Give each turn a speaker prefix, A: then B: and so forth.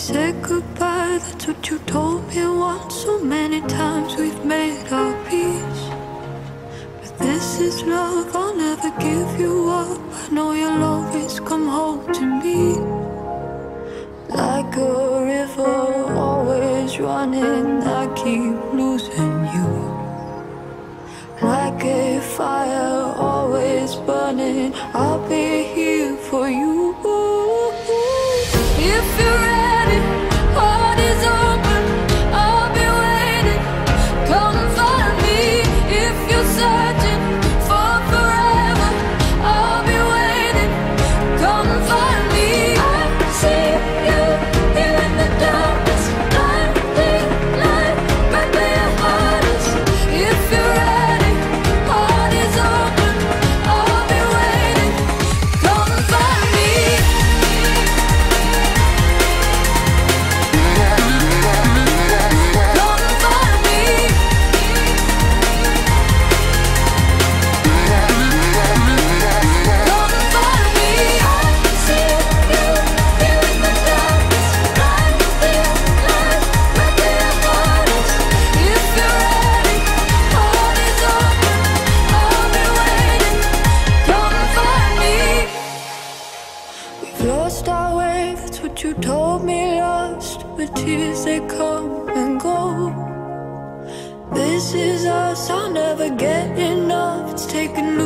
A: said goodbye, that's what you told me once. So many times we've made our peace, but this is love, I'll never give you up. I know you'll always come home to me. Like a river always running, I keep losing you. Like a fire always burning, I'll be here for you. If you're ready, heart is open, I'll be waiting. Come find me. If you're searching for forever, I'll be waiting. Come find me. I see you here in the darkness, blinding light, right where your heart is. If you're ready, heart is open, I'll be waiting. Come find me. Lost our way, that's what you told me. Lost, but tears they come and go. This is us, I'll never get enough. It's taken